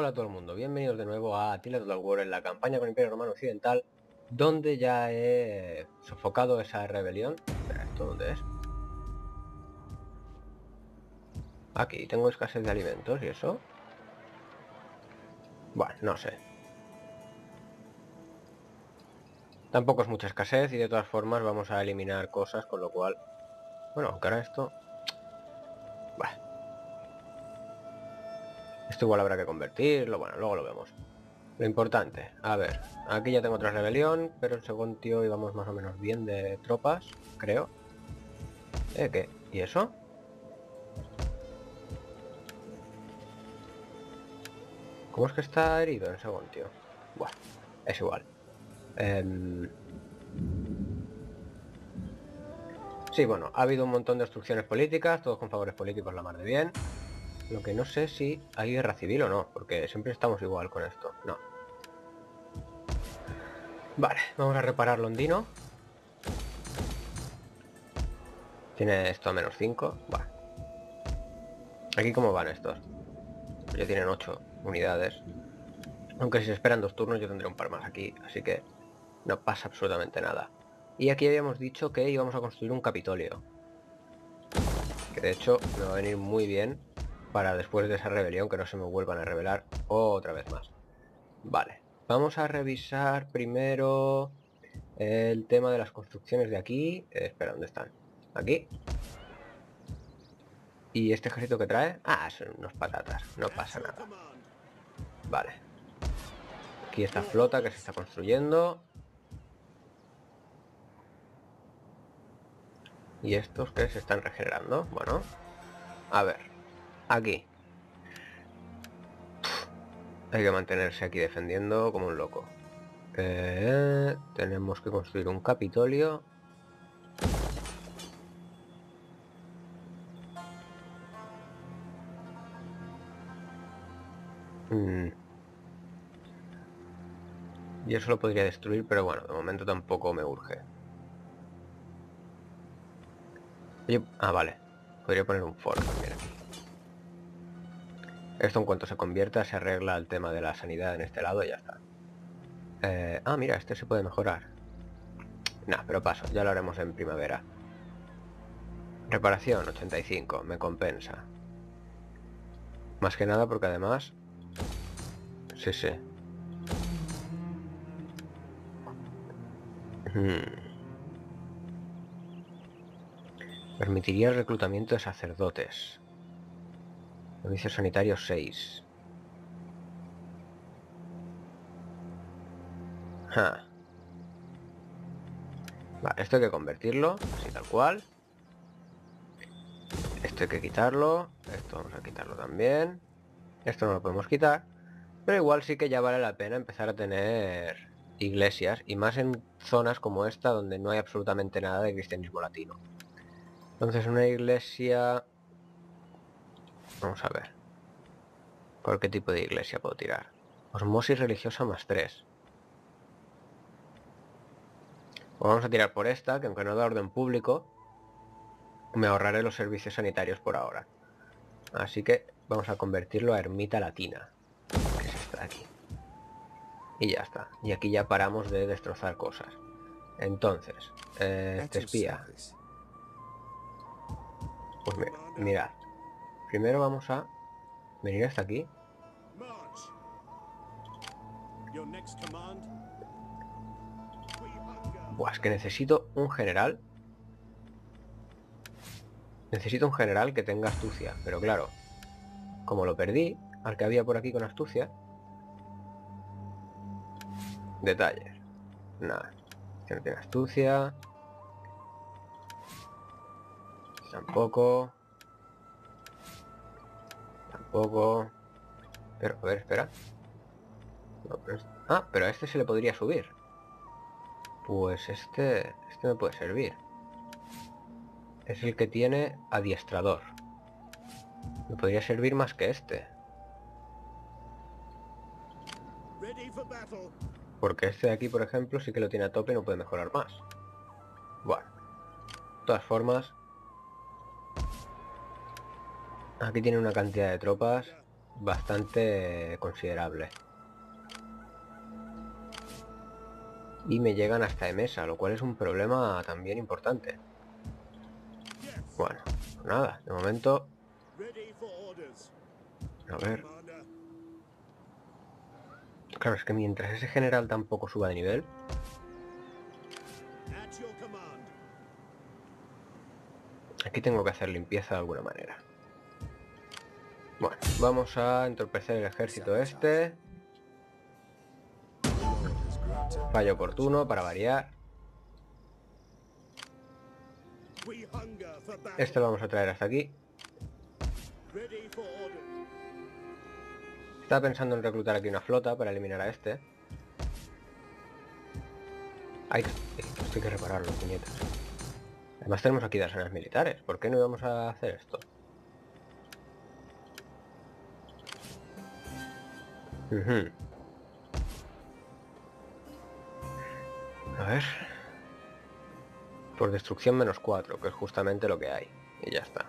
Hola a todo el mundo, bienvenidos de nuevo a Attila Total War en la campaña con Imperio Romano Occidental, donde ya he sofocado esa rebelión. Espera, ¿esto dónde es? Aquí, tengo escasez de alimentos y eso. Bueno, no sé. Tampoco es mucha escasez y de todas formas vamos a eliminar cosas, con lo cual... Bueno, aunque ahora esto... Bueno. Esto igual habrá que convertirlo, bueno, luego lo vemos. Lo importante, a ver, aquí ya tengo otra rebelión, pero en Segontio íbamos más o menos bien de tropas, creo. ¿Qué? ¿Y eso? ¿Cómo es que está herido en Segontio? Buah, es igual. Sí, bueno, ha habido un montón de obstrucciones políticas, todos con favores políticos la mar de bien. Lo que no sé si hay guerra civil o no, porque siempre estamos igual con esto. No. Vale, vamos a reparar Londino. Tiene esto a -5. Bueno. Aquí cómo van estos. Ya tienen 8 unidades. Aunque si se esperan 2 turnos yo tendré un par más aquí, así que no pasa absolutamente nada. Y aquí habíamos dicho que íbamos a construir un Capitolio. Que de hecho me va a venir muy bien para después de esa rebelión que no se me vuelvan a rebelar otra vez más. Vale, vamos a revisar primero el tema de las construcciones de aquí. Espera, ¿dónde están? Aquí. ¿Y este ejército que trae? Ah, son unos patatas, no pasa nada. Vale. Aquí esta flota que se está construyendo. ¿Y estos que se están regenerando? Bueno. A ver. Aquí. Hay que mantenerse aquí defendiendo como un loco. Tenemos que construir un Capitolio. Y eso lo podría destruir, pero bueno, de momento tampoco me urge. Oye, vale. Podría poner un fort también aquí. Esto en cuanto se convierta se arregla el tema de la sanidad en este lado y ya está. Mira, este se puede mejorar. Nah, pero paso, ya lo haremos en primavera. Reparación, 85, me compensa. Más que nada porque además... Sí. Permitiría el reclutamiento de sacerdotes. Servicios sanitarios 6. Vale, esto hay que convertirlo, así tal cual. Esto hay que quitarlo. Esto vamos a quitarlo también. Esto no lo podemos quitar. Pero igual sí que ya vale la pena empezar a tener iglesias. Y más en zonas como esta donde no hay absolutamente nada de cristianismo latino. Entonces una iglesia... Vamos a ver. ¿Por qué tipo de iglesia puedo tirar? Osmosis religiosa +3. Pues vamos a tirar por esta, que aunque no da orden público, me ahorraré los servicios sanitarios por ahora. Así que vamos a convertirlo a ermita latina, que es esta de aquí. Y ya está. Y aquí ya paramos de destrozar cosas. Entonces, este espía. Pues mirad. Primero vamos a venir hasta aquí. Buah, es que necesito un general. Necesito un general que tenga astucia. Pero claro, como lo perdí, al que había por aquí con astucia. Detalles. Nada. Este no tiene astucia. Tampoco. Tampoco. Pero, a ver, espera. No, pero a este se le podría subir. Pues este me puede servir. Es el que tiene adiestrador. Me podría servir más que este. Porque este de aquí, por ejemplo, sí que lo tiene a tope y no puede mejorar más. Bueno. De todas formas... Aquí tiene una cantidad de tropas. bastante considerable. Y me llegan hasta Emesa, lo cual es un problema también importante. Bueno, pues nada, de momento... A ver... Claro, es que mientras ese general tampoco suba de nivel... Aquí tengo que hacer limpieza de alguna manera. Bueno, vamos a entorpecer el ejército este. Fallo oportuno para variar. Este lo vamos a traer hasta aquí. Estaba pensando en reclutar aquí una flota para eliminar a este. Ay, esto hay que repararlo, puñetas. Además tenemos aquí las arenas militares. ¿Por qué no íbamos a hacer esto? A ver. Por destrucción -4, que es justamente lo que hay. Y ya está.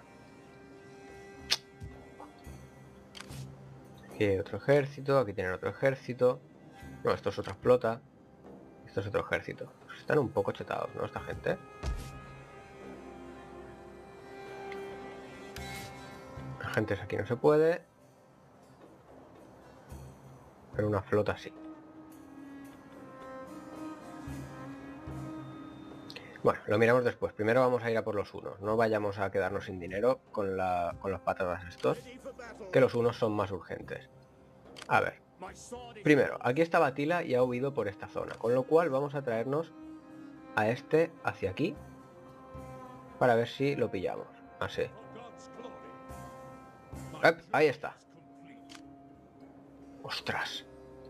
Aquí hay otro ejército, aquí tienen otro ejército. No, esto es otra flota. Esto es otro ejército. Pues están un poco chetados, ¿no? Esta gente. Agentes aquí no se puede. Pero una flota sí. Bueno, lo miramos después. Primero vamos a ir a por los unos. No vayamos a quedarnos sin dinero con los patatas estos. Que los unos son más urgentes. A ver. Primero, aquí está Batila y ha huido por esta zona. Con lo cual vamos a traernos a este hacia aquí. Para ver si lo pillamos. Así. Ahí está. ¡Ostras!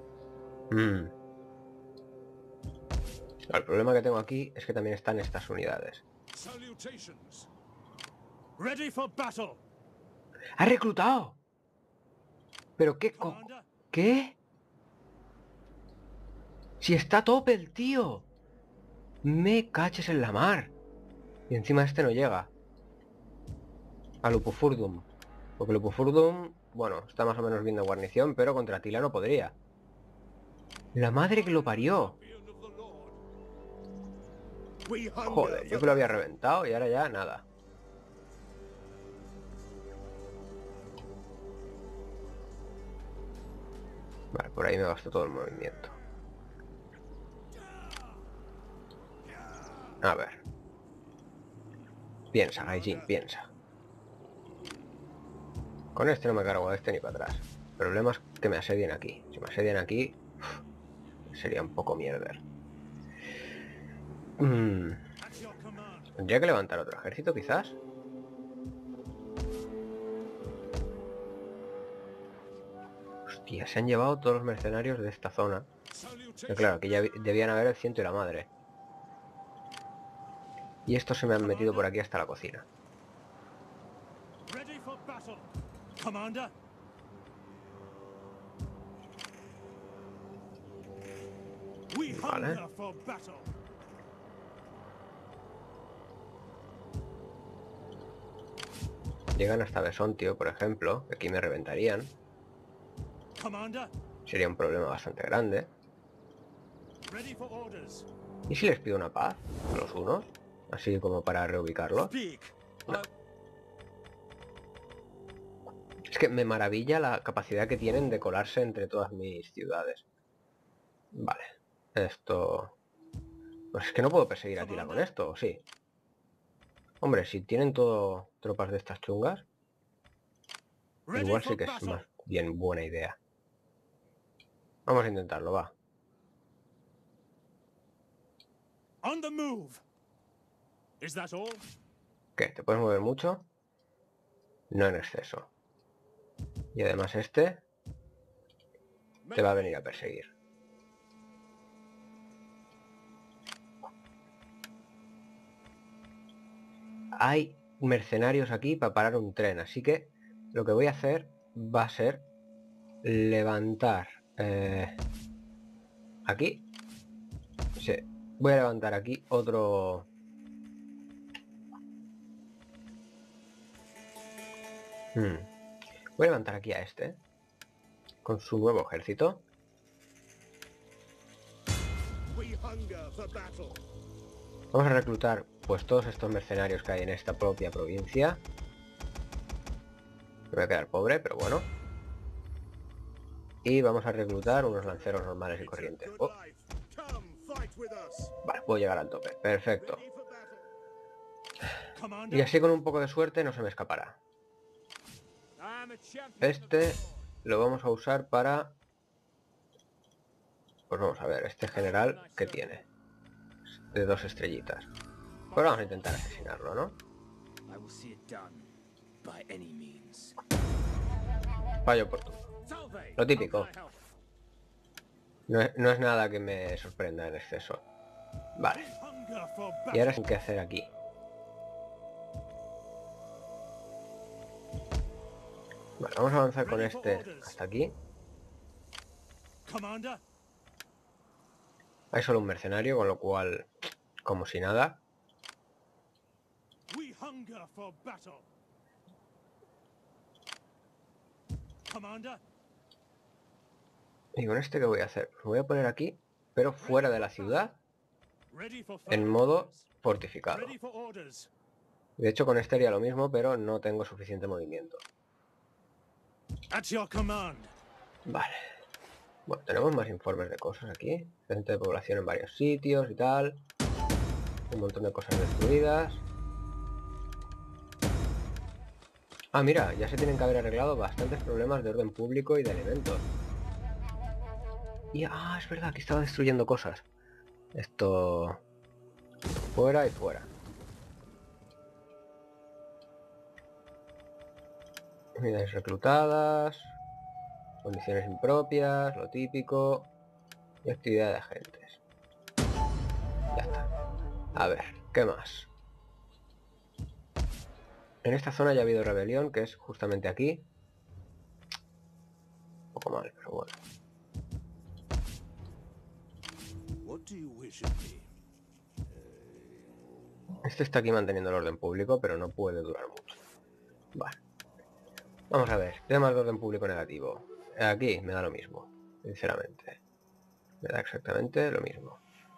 El problema que tengo aquí es que también están estas unidades. ¡Ha reclutado! ¿Pero qué ¿Qué? ¡Si está a tope el tío! ¡Me caches en la mar! Y encima este no llega. A Lupufurdum. Porque Lupufurdum, bueno, está más o menos bien de guarnición, pero contra Tila no podría. ¡La madre que lo parió! Joder, yo que lo había reventado y ahora ya nada. Vale, por ahí me gastó todo el movimiento. A ver. Piensa, Gaijin, piensa. Con este no me cargo a este ni para atrás. El problema es que me asedien aquí. Si me asedian aquí, sería un poco mierder. ¿Tendría que levantar otro ejército, quizás? Hostia, se han llevado todos los mercenarios de esta zona. Pero claro, aquí ya debían haber el ciento y la madre. Y estos se me han metido por aquí hasta la cocina. Vale. Llegan hasta Besontio, por ejemplo. Aquí me reventarían. Sería un problema bastante grande. ¿Y si les pido una paz a los unos? Así como para reubicarlos. No. Es que me maravilla la capacidad que tienen de colarse entre todas mis ciudades. Vale. Esto... Pues es que no puedo perseguir a Tila con esto, ¿o sí? Hombre, si tienen todo tropas de estas chungas, igual sí que es más bien buena idea. Vamos a intentarlo, va. ¿Qué? ¿Te puedes mover mucho? No en exceso. Y además este te va a venir a perseguir. Hay mercenarios aquí para parar un tren, así que lo que voy a hacer va a ser levantar aquí. Sí, voy a levantar aquí otro... Voy a levantar aquí a este. con su nuevo ejército. Vamos a reclutar pues todos estos mercenarios que hay en esta propia provincia. Me voy a quedar pobre, pero bueno. Y vamos a reclutar unos lanceros normales y corrientes. Oh. Vale, puedo llegar al tope. Perfecto. Y así con un poco de suerte no se me escapará. Este lo vamos a usar para... Pues vamos a ver, este general que tiene. De 2 estrellitas. Pues vamos a intentar asesinarlo, ¿no? Fallo por turno. Lo típico. No es nada que me sorprenda en exceso. Vale. Y ahora sin qué hacer aquí. Vale, vamos a avanzar con este hasta aquí. Hay solo un mercenario, con lo cual, como si nada. Y con este, ¿qué voy a hacer? Lo voy a poner aquí, pero fuera de la ciudad, en modo fortificado. De hecho, con este haría lo mismo, pero no tengo suficiente movimiento. Vale. Bueno, tenemos más informes de cosas aquí. Centro de población en varios sitios y tal. Un montón de cosas destruidas. Ah, mira, ya se tienen que haber arreglado bastantes problemas de orden público y de alimentos. Y, es verdad, que estaba destruyendo cosas. Esto... fuera y fuera. Unidades reclutadas. Condiciones impropias, lo típico. Y actividad de agentes. Ya está. A ver, ¿qué más? En esta zona ya ha habido rebelión, que es justamente aquí. Un poco mal, pero bueno. Este está aquí manteniendo el orden público, pero no puede durar mucho. Vale. Vamos a ver. Temas de orden público negativo. Aquí me da lo mismo, sinceramente. Me da exactamente lo mismo.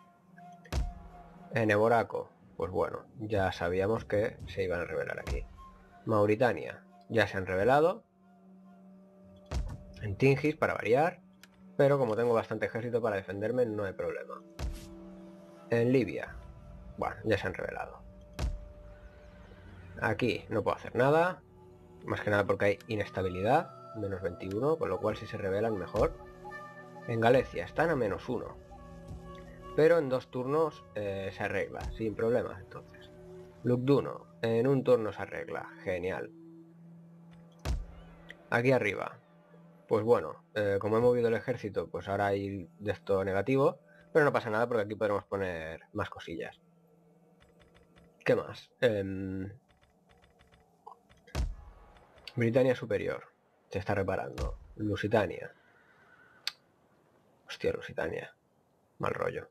En Eboraco, pues bueno, ya sabíamos que se iban a rebelar aquí. Mauritania, ya se han rebelado. En Tingis, para variar. Pero como tengo bastante ejército para defenderme, no hay problema. En Libia, bueno, ya se han rebelado. Aquí no puedo hacer nada. Más que nada porque hay inestabilidad. Menos 21, con lo cual si se rebelan mejor. En Galicia están a -1. Pero en 2 turnos se arregla, sin problemas entonces. Lugduno, en un turno se arregla, genial. Aquí arriba, pues bueno, como he movido el ejército, pues ahora hay de esto negativo, pero no pasa nada porque aquí podremos poner más cosillas. ¿Qué más? Britania Superior, se está reparando. Lusitania. Hostia, Lusitania. Mal rollo.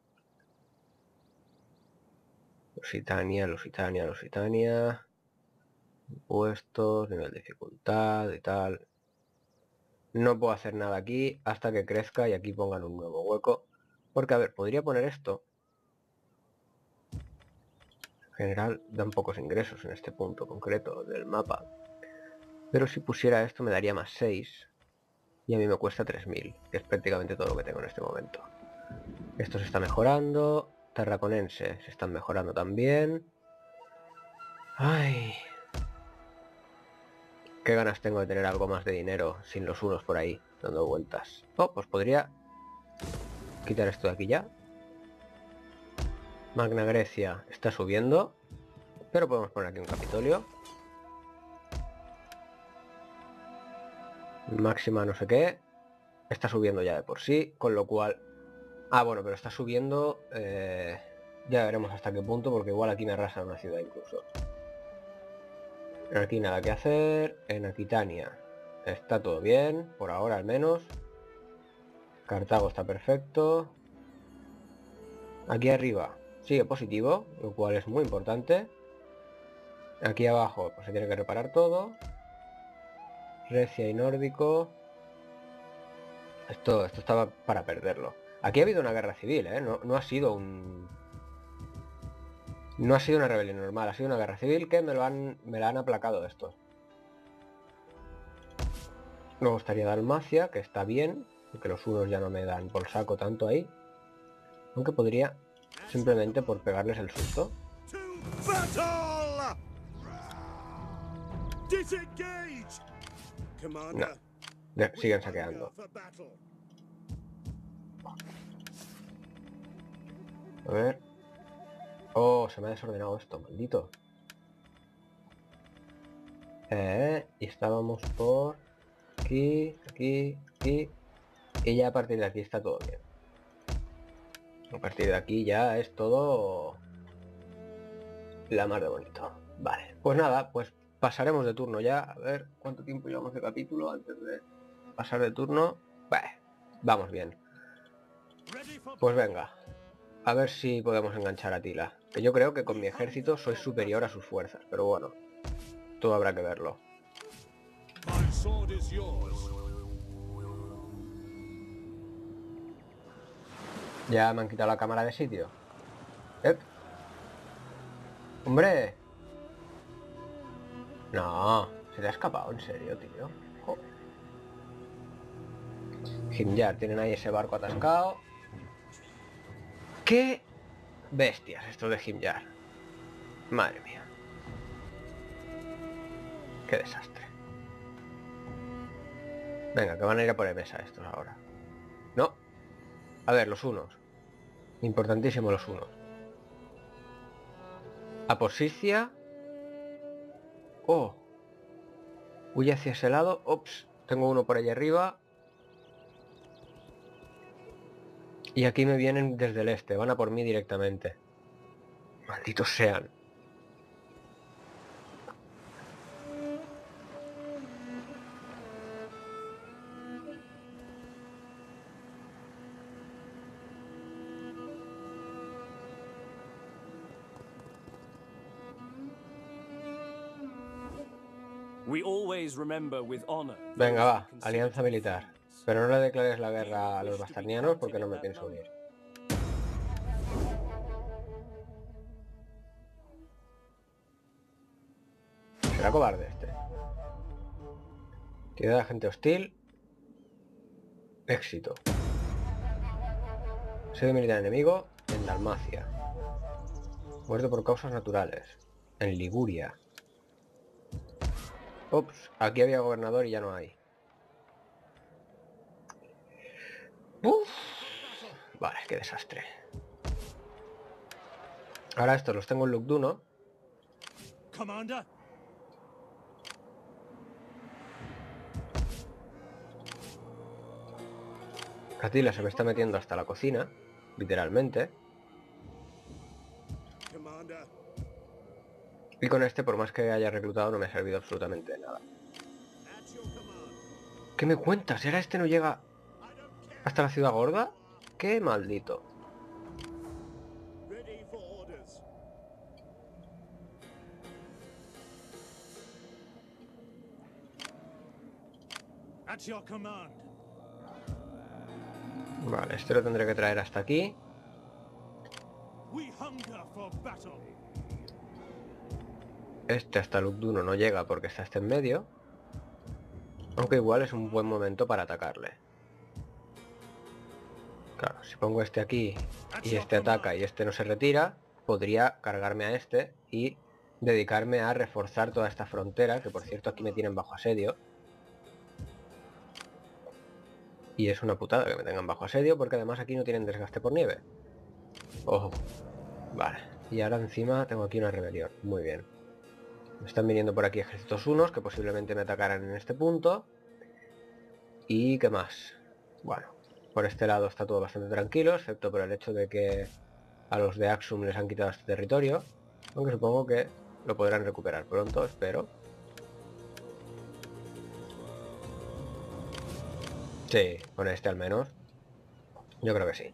Lusitania. Impuestos, nivel de dificultad y tal. No puedo hacer nada aquí hasta que crezca y aquí pongan un nuevo hueco. Porque, a ver, podría poner esto. En general, dan pocos ingresos en este punto concreto del mapa. Pero si pusiera esto me daría más 6. Y a mí me cuesta 3000, que es prácticamente todo lo que tengo en este momento. Esto se está mejorando. Tarraconense se están mejorando también. Ay... Qué ganas tengo de tener algo más de dinero sin los unos por ahí, dando vueltas. Oh, pues podría quitar esto de aquí ya. Magna Grecia está subiendo, pero podemos poner aquí un Capitolio. Máxima no sé qué. Está subiendo ya de por sí, con lo cual... bueno, pero está subiendo... ya veremos hasta qué punto, porque igual aquí me arrasa una ciudad incluso. Aquí nada que hacer. En Aquitania está todo bien, por ahora al menos. Cartago está perfecto. Aquí arriba sigue positivo, lo cual es muy importante. Aquí abajo pues se tiene que reparar todo. Recia y nórdico. Esto estaba para perderlo. Aquí ha habido una guerra civil, ¿eh? No ha sido un... No ha sido una rebelión normal, ha sido una guerra civil que me la han aplacado estos. Luego estaría Dalmacia, que está bien, porque los unos ya no me dan por saco tanto ahí. Aunque podría, simplemente por pegarles el susto. No, siguen saqueando. A ver. Oh, se me ha desordenado esto, maldito. Y estábamos por aquí, aquí, aquí. Y ya a partir de aquí está todo bien. A partir de aquí ya es todo la mar de bonito. Vale, pues nada, pues pasaremos de turno ya. A ver cuánto tiempo llevamos de capítulo antes de pasar de turno. Vamos bien. Pues venga, a ver si podemos enganchar a Tila. Que yo creo que con mi ejército soy superior a sus fuerzas, pero bueno, todo habrá que verlo. Ya me han quitado la cámara de sitio. ¡Hombre! No, se te ha escapado, en serio, tío. Joder. Himyar, tienen ahí ese barco atascado. ¡Qué bestias estos de Himyar! Madre mía. ¡Qué desastre! Venga, que van a ir a por mesa estos ahora. No. A ver, los unos. Importantísimo los unos. Aposicia. Oh. Huye hacia ese lado. Ops. Tengo uno por allá arriba. Y aquí me vienen desde el este. Van a por mí directamente. Malditos sean. Venga, va. Alianza militar. Pero no le declares la guerra a los bastarnianos porque no me pienso unir. Será cobarde este. Tiene agente hostil. Éxito. Sede militar enemigo en Dalmacia. Muerte por causas naturales. En Liguria. Ups, aquí había gobernador y ya no hay. Uf. Vale, qué desastre. Ahora estos los tengo en Lugduno. Catila se me está metiendo hasta la cocina, literalmente. Y con este, por más que haya reclutado, no me ha servido absolutamente de nada. ¿Qué me cuentas? ¿Era este no llega hasta la ciudad gorda? ¡Qué maldito! Vale, este lo tendré que traer hasta aquí. Este hasta Lugduno no llega porque está este en medio. Aunque igual es un buen momento para atacarle. Claro, si pongo este aquí y este ataca y este no se retira, podría cargarme a este y dedicarme a reforzar toda esta frontera, que por cierto aquí me tienen bajo asedio. Y es una putada que me tengan bajo asedio porque además aquí no tienen desgaste por nieve. Ojo. Vale. Y ahora encima tengo aquí una rebelión. Muy bien. Me están viniendo por aquí ejércitos unos que posiblemente me atacaran en este punto. ¿Y qué más? Bueno, por este lado está todo bastante tranquilo, excepto por el hecho de que a los de Axum les han quitado este territorio. Aunque supongo que lo podrán recuperar pronto, espero. Sí, con este al menos. Yo creo que sí.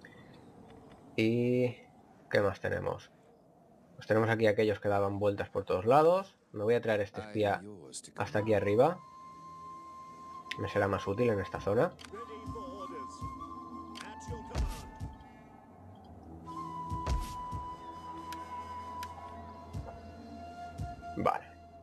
¿Y qué más tenemos? Pues tenemos aquí aquellos que daban vueltas por todos lados. Me voy a traer este espía hasta aquí arriba. Me será más útil en esta zona. Vale.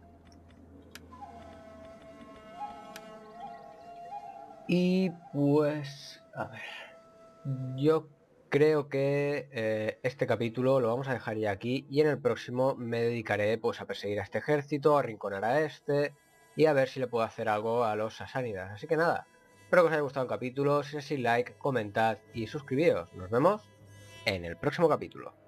Y pues, a ver, yo creo que este capítulo lo vamos a dejar ya aquí y en el próximo me dedicaré pues a perseguir a este ejército, a arrinconar a este y a ver si le puedo hacer algo a los sasánidas. Así que nada, espero que os haya gustado el capítulo, si es así like, comentad y suscribíos. Nos vemos en el próximo capítulo.